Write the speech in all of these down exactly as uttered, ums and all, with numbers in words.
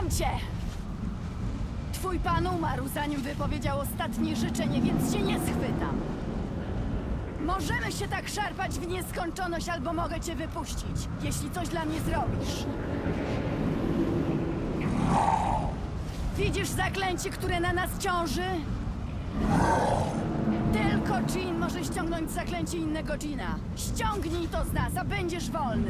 Mam cię! Twój pan umarł, zanim wypowiedział ostatnie życzenie, więc cię nie schwytam. Możemy się tak szarpać w nieskończoność, albo mogę cię wypuścić, jeśli coś dla mnie zrobisz. Widzisz zaklęcie, które na nas ciąży? Tylko Dżin może ściągnąć zaklęcie innego Dżina. Ściągnij to z nas, a będziesz wolny.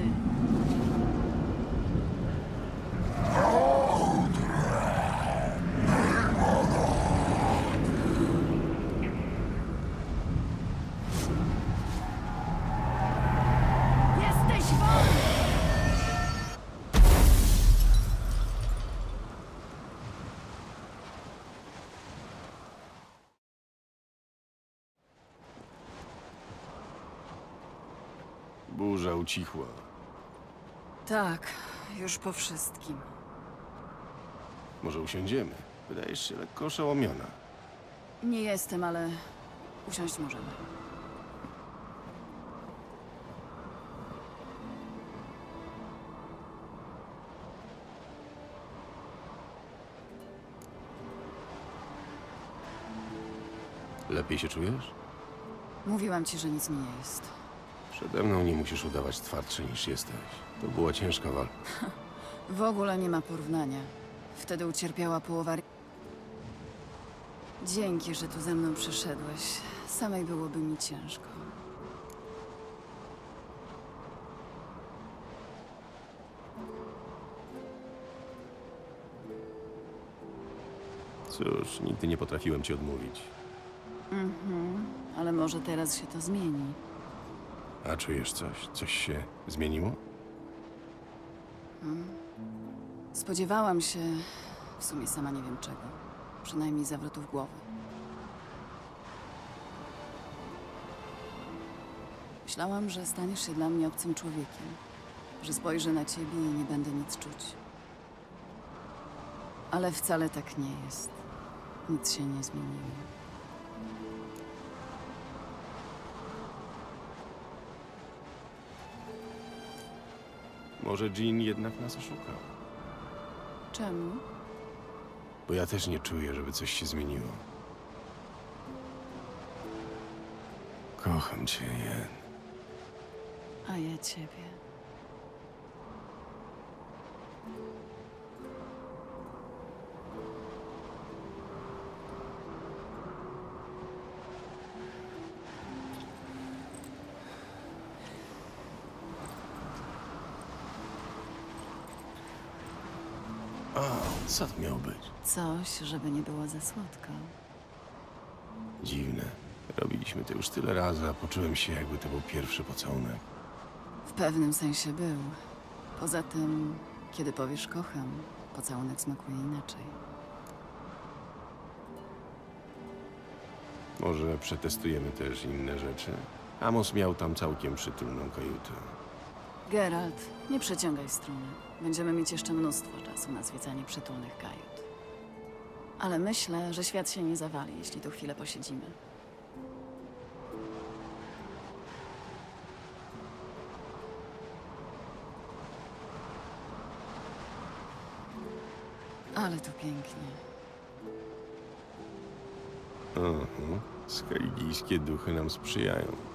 Jesteś wolny! Burza ucichła. Tak, już po wszystkim. Może usiądziemy? Wydajesz się lekko oszołomiona. Nie jestem, ale usiąść możemy. Lepiej się czujesz? Mówiłam ci, że nic mi nie jest. Przede mną nie musisz udawać twardszy niż jesteś. To była ciężka walka. W ogóle nie ma porównania. Wtedy ucierpiała połowa... Dzięki, że tu ze mną przyszedłeś. Samej byłoby mi ciężko. Cóż, nigdy nie potrafiłem ci odmówić. Mhm, ale może teraz się to zmieni. A czujesz coś? Coś się zmieniło? Spodziewałam się... W sumie sama nie wiem czego. Przynajmniej zawrotów głowy. Myślałam, że staniesz się dla mnie obcym człowiekiem. Że spojrzę na ciebie i nie będę nic czuć. Ale wcale tak nie jest. Nic się nie zmieniło. Może Dżin jednak nas oszukał. Czemu? Bo ja też nie czuję, żeby coś się zmieniło. Kocham cię, Jen. A ja ciebie. O, co to miało być? Coś, żeby nie było za słodko. Dziwne. Robiliśmy to już tyle razy, a poczułem się, jakby to był pierwszy pocałunek. W pewnym sensie był. Poza tym, kiedy powiesz kocham, pocałunek smakuje inaczej. Może przetestujemy też inne rzeczy? Amos miał tam całkiem przytulną kajutę. Geralt, nie przeciągaj struny. Będziemy mieć jeszcze mnóstwo czasu na zwiedzanie przytulnych kajut. Ale myślę, że świat się nie zawali, jeśli tu chwilę posiedzimy. Ale tu pięknie. Aha, skalgijskie duchy nam sprzyjają.